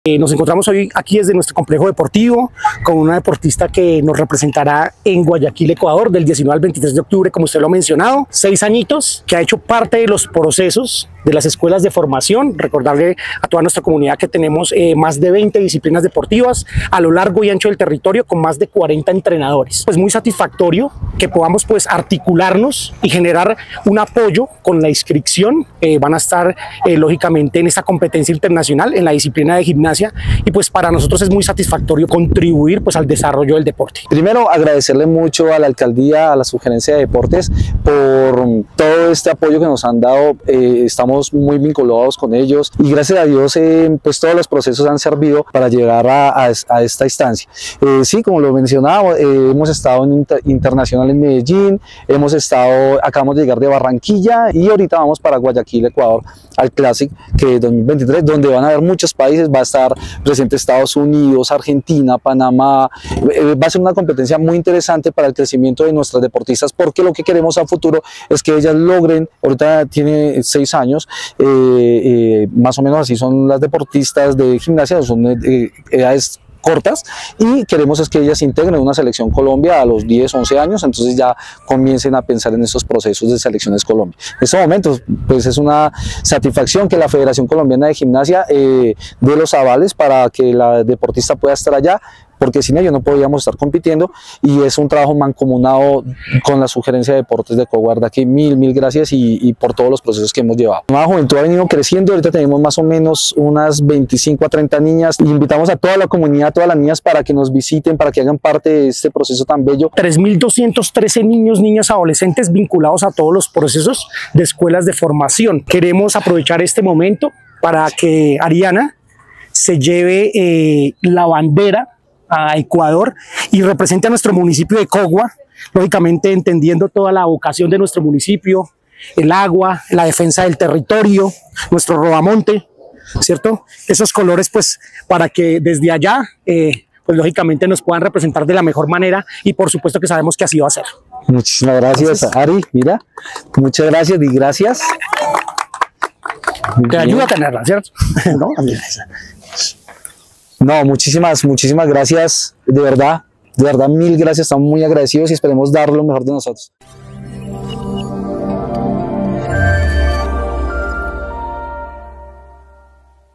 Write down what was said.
Nos encontramos hoy aquí desde nuestro complejo deportivo con una deportista que nos representará en Guayaquil, Ecuador, del 19 al 23 de octubre, como usted lo ha mencionado. 6 añitos, que ha hecho parte de los procesos de las escuelas de formación. Recordarle a toda nuestra comunidad que tenemos más de 20 disciplinas deportivas a lo largo y ancho del territorio con más de 40 entrenadores. Pues muy satisfactorio que podamos pues articularnos y generar un apoyo con la inscripción. Van a estar lógicamente en esta competencia internacional en la disciplina de gimnasia, y pues para nosotros es muy satisfactorio contribuir pues al desarrollo del deporte. Primero, agradecerle mucho a la alcaldía, a la Sugerencia de Deportes por todo este apoyo que nos han dado. Estamos muy vinculados con ellos y gracias a Dios pues todos los procesos han servido para llegar a esta instancia. Sí, como lo mencionaba, hemos estado en internacional en Medellín, acabamos de llegar de Barranquilla y ahorita vamos para Guayaquil, Ecuador, al Classic que 2023, donde van a haber muchos países. Va a estar presente Estados Unidos, Argentina, Panamá. Va a ser una competencia muy interesante para el crecimiento de nuestras deportistas, porque lo que queremos a futuro es que ellas logren, ahorita tiene 6 años, más o menos así son las deportistas de gimnasia, son edades cortas, y queremos es que ellas se integren en una selección Colombia a los 10, 11 años, entonces ya comiencen a pensar en estos procesos de selecciones Colombia. En estos momentos pues es una satisfacción que la Federación Colombiana de Gimnasia dé los avales para que la deportista pueda estar allá, porque sin ello no podíamos estar compitiendo, y es un trabajo mancomunado con la Sugerencia de Deportes de Coguarda, que mil gracias y por todos los procesos que hemos llevado. La juventud ha venido creciendo, ahorita tenemos más o menos unas 25 a 30 niñas, y invitamos a toda la comunidad, a todas las niñas para que nos visiten, para que hagan parte de este proceso tan bello. 3.213 niños, niñas, adolescentes vinculados a todos los procesos de escuelas de formación. Queremos aprovechar este momento para que Ariana se lleve la bandera a Ecuador y represente a nuestro municipio de Cogua, lógicamente entendiendo toda la vocación de nuestro municipio, el agua, la defensa del territorio, nuestro rodamonte, ¿cierto? Esos colores pues para que desde allá pues lógicamente nos puedan representar de la mejor manera, y por supuesto que sabemos que así va a ser. Muchísimas gracias, Ari, mira, muchas gracias y gracias. Te ayuda a tenerla, ¿cierto? ¿No? No, muchísimas gracias, de verdad, mil gracias, estamos muy agradecidos y esperemos dar lo mejor de nosotros.